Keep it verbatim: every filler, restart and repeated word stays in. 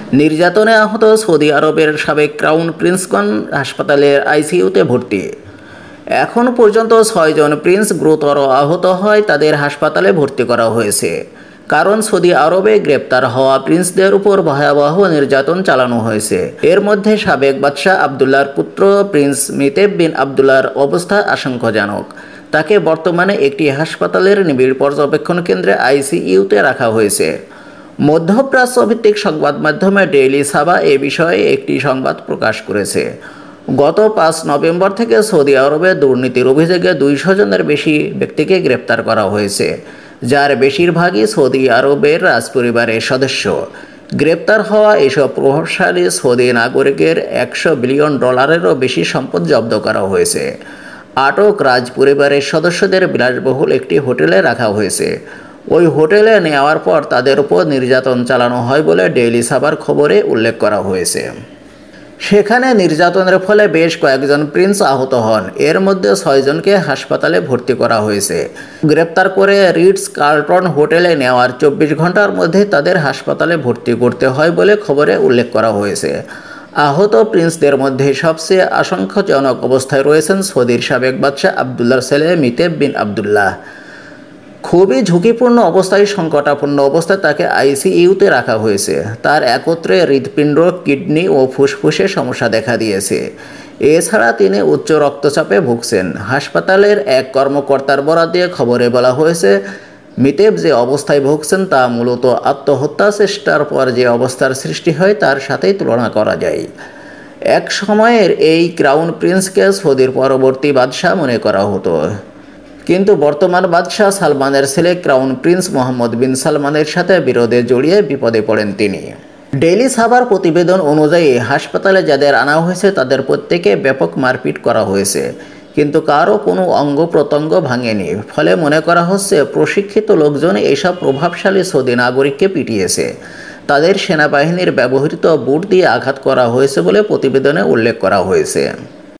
নির্যাতনে আহত সৌদি আরবের সাবেক ক্রাউন প্রিন্সগণ হাসপাতালের আইসিইউতে ভর্তি। এখন পর্যন্ত ছয়জন প্রিন্স গুরুতর আহত হয় তাদের হাসপাতালে ভর্তি করা হয়েছে। কারণ সৌদি আরবে গ্রেপ্তার হওয়া প্রিন্সদের উপর ভয়াবহ নির্যাতন চালানো হয়েছে। এর মধ্যে সাবেক বাদশাহ আবদুল্লাহর পুত্র প্রিন্স মিতেব বিন আবদুল্লাহর অবস্থা আশঙ্কাজনক। তাকে বর্তমানে একটি হাসপাতালের নিবিড় পর্যবেক্ষণ কেন্দ্রে আইসিইউতে রাখা হয়েছে। মধ্যপ্রাচ্য ভিত্তিক সংবাদ মাধ্যমে ডেইলি সাবা এ বিষয়ে একটি সংবাদ প্রকাশ করেছে। গত পাঁচ নভেম্বর থেকে সৌদি আরবে দুর্নীতির অভিযোগে দুইশো জনের বেশি ব্যক্তিকে গ্রেপ্তার করা হয়েছে, যার বেশিরভাগই সৌদি আরবের রাজপরিবারের সদস্য। গ্রেপ্তার হওয়া এসব প্রভাবশালী সৌদি নাগরিকের একশো বিলিয়ন ডলারেরও বেশি সম্পদ জব্দ করা হয়েছে। আটক রাজপরিবারের সদস্যদের বিলাসবহুল একটি হোটেলে রাখা হয়েছে। ওই হোটেলে নেওয়ার পর তাদের উপর নির্যাতন চালানো হয় বলে ডেইলি সাবার খবরে উল্লেখ করা হয়েছে। সেখানে নির্যাতনের ফলে বেশ কয়েকজন প্রিন্স আহত হন। এর মধ্যে ছয়জনকে হাসপাতালে ভর্তি করা হয়েছে। গ্রেপ্তার করে রিটস কার্লটন হোটেলে নেওয়ার চব্বিশ ঘন্টার মধ্যে তাদের হাসপাতালে ভর্তি করতে হয় বলে খবরে উল্লেখ করা হয়েছে। আহত প্রিন্সদের মধ্যে সবচেয়ে আশঙ্কাজনক অবস্থায় রয়েছেন সৌদির সাবেক বাদশাহ আবদুল্লাহর ছেলে মিতেব বিন আবদুল্লাহ। খুবই ঝুঁকিপূর্ণ অবস্থায় সংকটাপন্ন অবস্থায় তাকে আইসিইউতে রাখা হয়েছে। তার একত্রে হৃৎপিণ্ড, কিডনি ও ফুসফুসে সমস্যা দেখা দিয়েছে। এছাড়া তিনি উচ্চ রক্তচাপে ভুগছেন। হাসপাতালের এক কর্মকর্তার বরাত দিয়ে খবরে বলা হয়েছে, মিতেব যে অবস্থায় ভুগছেন তা মূলত আত্মহত্যা চেষ্টার পর যে অবস্থার সৃষ্টি হয় তার সাথেই তুলনা করা যায়। এক সময়ের এই ক্রাউন প্রিন্সকে সৌদির পরবর্তী বাদশাহ মনে করা হতো, কিন্তু বর্তমান বাদশাহ সালমানের ছেলে ক্রাউন প্রিন্স মোহাম্মদ বিন সালমানের সাথে বিরোধে জড়িয়ে বিপদে পড়েন তিনি। ডেইলি সাবার প্রতিবেদন অনুযায়ী হাসপাতালে যাদের আনা হয়েছে তাদের প্রত্যেকে ব্যাপক মারপিট করা হয়েছে, কিন্তু কারও কোনো অঙ্গ প্রত্যঙ্গ ভাঙেনি। ফলে মনে করা হচ্ছে প্রশিক্ষিত লোকজন এসব প্রভাবশালী সৌদি নাগরিককে পিটিয়েছে। তাদের সেনাবাহিনীর ব্যবহৃত বুট দিয়ে আঘাত করা হয়েছে বলে প্রতিবেদনে উল্লেখ করা হয়েছে।